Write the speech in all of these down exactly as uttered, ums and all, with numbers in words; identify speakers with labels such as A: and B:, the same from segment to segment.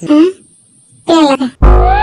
A: Hah? Piala ka?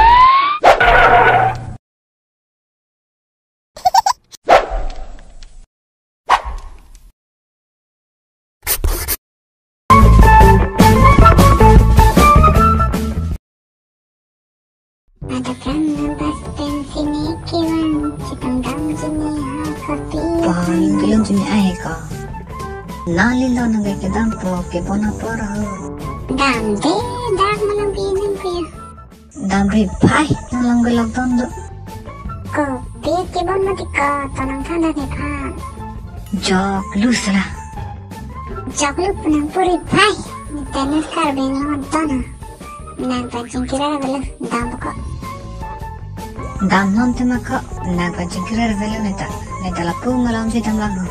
A: Ada pernah sini kiwan cipang jini kopi.
B: Paling belum jini ay ka. Nalilo na kay kadampo kay bona poro.
A: Damde dak malang binan ko ya.
B: Damri pai nalang galak tondo.
A: Kopi kibon mo tika tanang tanda ni pa.
B: Jok lusra.
A: Jok lu punang puri pai. Tenis karbin lawan tona. Nang pancing kira bela dambo ko.
B: Dam non tema ka na pa jingkirar velo neta neta la pu malam si tam lagu.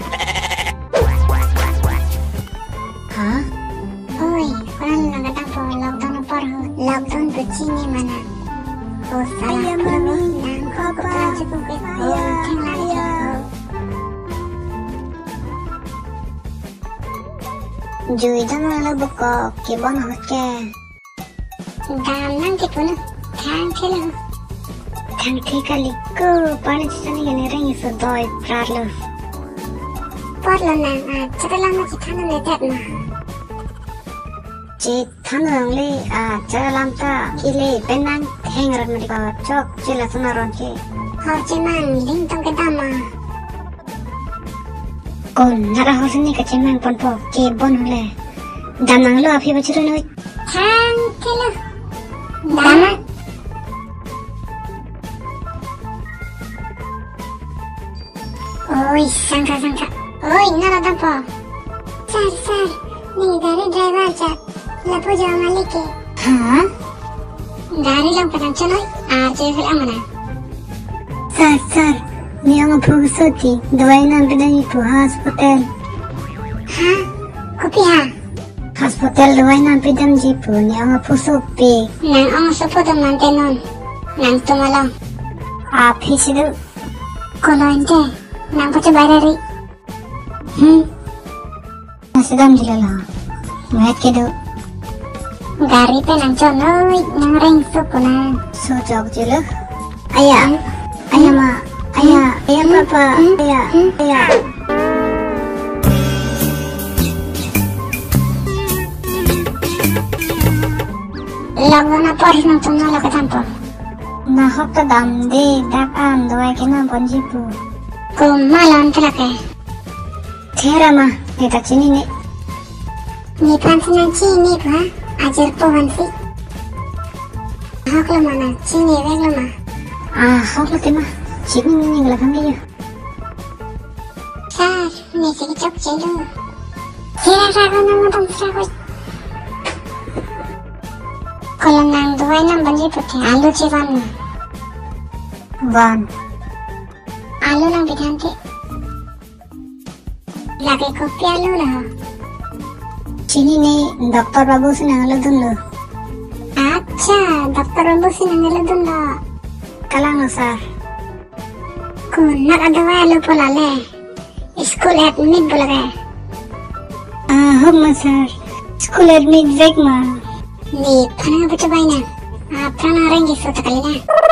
B: Ha?
A: Oi, kurang naga dampo lockdown parho lockdown ko chini mana. Oh salah mami nang ko putra cukup ke. Oh tinggal ya. Jui dam la buko ke bon hoke. Dam nang ke puna thang thela. Thang the kali ko pani chani gane ring so doi prarlo. Parlo nang a chakala ma chithana ne tat ma. Chi thanang le a chakalam ta kile penang hengarat ma ka chok chila sunaron che. Ha chimang ling tong ke dama. Kon nara hosni ka chimang ponpo ke bon hole. Damang lo afi bachiro noi. Thang thela. Dama Oi, sangka sangka. Oi, nara dampo. Sar sar, nih dari driver chat. Lapu jawa malike. Hah? Dari lang padang chanoy. Arje fil amana. Sar sar, nih ang phusoti. Dawai nang pinay po hospital. Ha? Kopi ha? Hospital dawai nang pidam jipo. Nih ang phusopi. Nang ang sopo dam mantenon. Nang tumalong. Api sidu. Kalau ente. Nang pacha barari. Hmm. Nasidam jilala. Mat kedo. Gari pe nang chonoy nang ring supuna. So jog jilo. Ayah. Ayah ma. Ayah. Ayah papa. Ayah. Ayah. Lagu na poris nang chonolo ka tampo. Na hokta dam de dak an doai kena bonjipu. Kumalan terake. Tera ma, neta chini ne. Ni pansina chini pa, ajar pohan si. Hoklo mana, chini veglo ma. Ah, hoklo tema, chini ni ningla kami yo. Sar, ni segi chok chelo. Kira rago na mo dam srago. Kalau nang duai nang banji putih, alu civan. Van. Alu lang bidhanti. Lagi kopi alu lah. Chini ni dokter babu se nangalu dunlo. Acha, dokter babu se nangalu dunlo. Kalang sar. Kunak ada wa alu pola le. School admit bola ga. Ah, hum sar. School admit vek ma. Ni phana bacha baina. Ah, phana rengi so takali na.